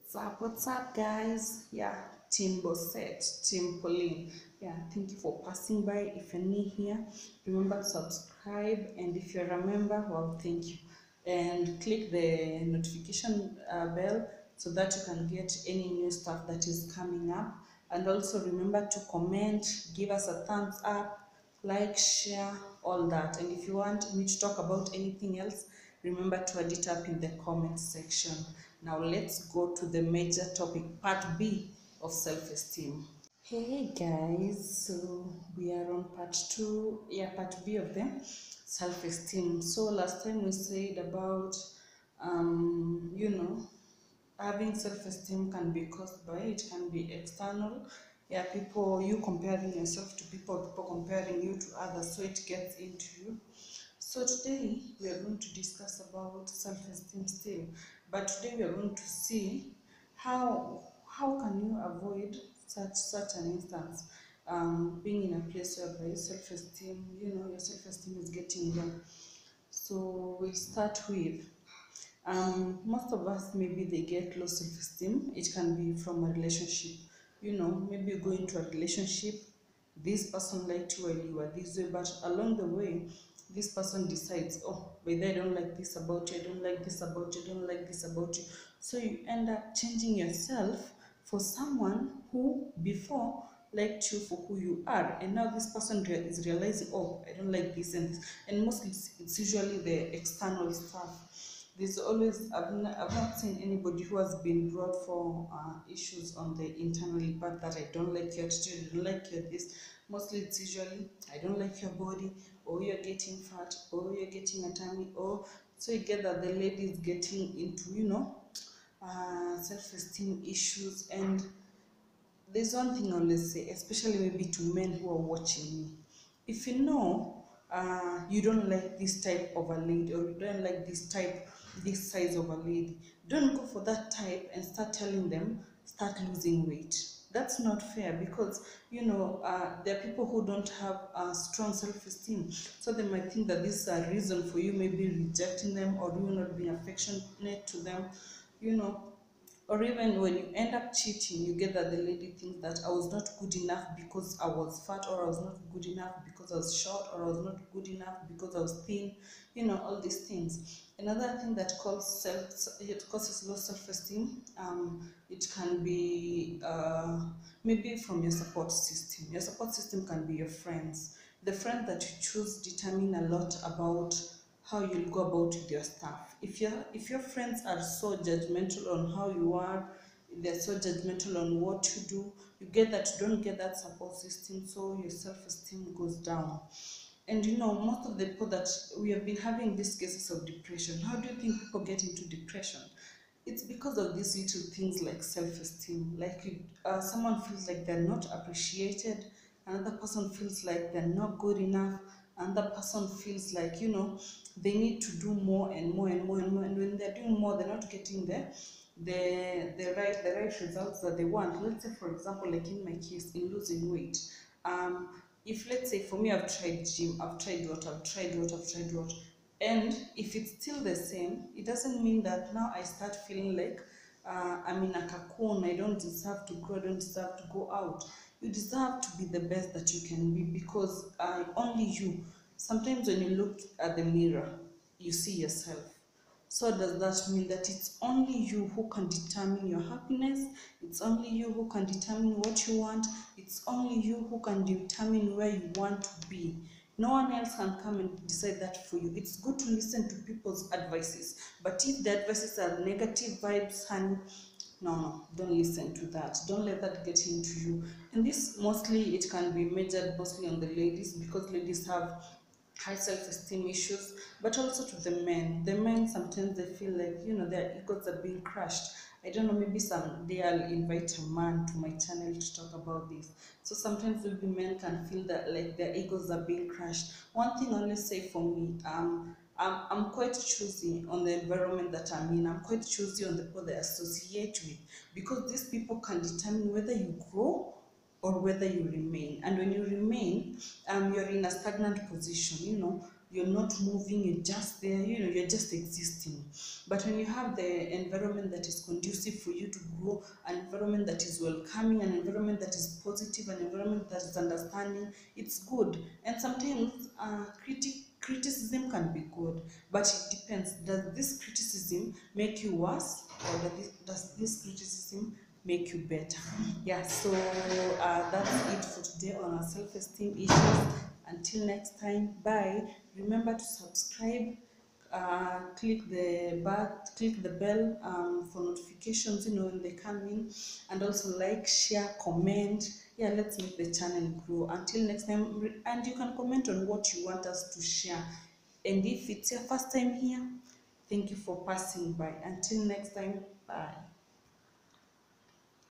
What's up, guys? Yeah, Team Bosset, Team Pauline. Yeah, thank you for passing by. If you're new here, remember to subscribe, and if you're a member, well, thank you. And click the notification bell so that you can get any new stuff that is coming up. And also remember to comment, give us a thumbs up, like, share, all that. And if you want me to talk about anything else, remember to add it up in the comment section. Now let's go to the major topic, part B of self-esteem. Hey guys, so we are on part 2, part B of the self-esteem. So last time we said about you know having self-esteem can be caused by, it can be external, people, you comparing yourself to people, people comparing you to others, so it gets into you. So today we are going to discuss about self-esteem still, but today we are going to see how can you avoid such an instance, being in a place whereby self-esteem, your self-esteem is getting low. So we'll start with most of us, maybe they get low self-esteem. It can be from a relationship. Maybe you go into a relationship, this person liked you while you were this way, but along the way, this person decides, oh, by the way, I don't like this about you, I don't like this about you, I don't like this about you. So you end up changing yourself for someone who before liked you for who you are, and now this person is realizing, oh, I don't like this and this. And mostly it's usually the external stuff. There's always, I've not seen anybody who has been brought for issues on the internally part, that I don't like your attitude, I don't like your this. Mostly it's usually, I don't like your body, or you're getting fat, or you're getting a tummy, or so you get that the lady is getting into, self-esteem issues. And there's one thing I always say, especially maybe to men who are watching me. If you know you don't like this type of a lady, or you don't like this size of a lady, don't go for that type and start telling them, start losing weight. That's not fair, because there are people who don't have strong self-esteem, so they might think that this is a reason for you maybe rejecting them, or you not being affectionate to them, you know or even when you end up cheating, you get that the lady thinks that I was not good enough because I was fat, or I was not good enough because I was short, or I was not good enough because I was thin, all these things. Another thing that it causes low self-esteem, it can be maybe from your support system. Your support system can be your friends. The friends that you choose determine a lot about how you'll go about with your stuff. If your friends are so judgmental on how you are, they're so judgmental on what you do, you get that you don't get that support system, so your self-esteem goes down. And most of the people that we have been having these cases of depression, how do you think people get into depression? It's because of these little things like self-esteem. Like someone feels like they're not appreciated, another person feels like they're not good enough, another person feels like they need to do more and more and more and more, and when they're doing more, they're not getting the right results that they want. Let's say, for example, like in my case, in losing weight, um if, let's say, for me, I've tried gym, I've tried what, and if it's still the same, it doesn't mean that now I start feeling like I'm in a cocoon, I don't deserve to grow, I don't deserve to go out. You deserve to be the best that you can be, because only you. Sometimes when you look at the mirror, you see yourself. So does that mean that it's only you who can determine your happiness? It's only you who can determine what you want. It's only you who can determine where you want to be. No one else can come and decide that for you. It's good to listen to people's advices, but if the advices are negative vibes, honey, no, don't listen to that. Don't let that get into you. And this mostly, it can be measured mostly on the ladies, because ladies have high self-esteem issues, but also to the men. The men, sometimes they feel like their egos are being crushed. I don't know, maybe someday I'll invite a man to my channel to talk about this. So sometimes maybe men can feel that like their egos are being crushed. One thing I always say, for me, I'm quite choosy on the environment that I'm in. I'm quite choosy on the people that I associate with, because these people can determine whether you grow or whether you remain. And when you remain, you're in a stagnant position. you're not moving, you're just there, you know, you're just existing. But when you have the environment that is conducive for you to grow, an environment that is welcoming, an environment that is positive, an environment that is understanding, it's good. And sometimes criticism can be good, but it depends. Does this criticism make you worse, or does this criticism make you better? Yeah, so that's it for today on our self-esteem issues. Until next time, bye. Remember to subscribe, click the bell for notifications, you know, when they come in, and also like, share, comment. Yeah, let's make the channel grow. Until next time, and you can comment on what you want us to share. And if it's your first time here, thank you for passing by. Until next time, bye.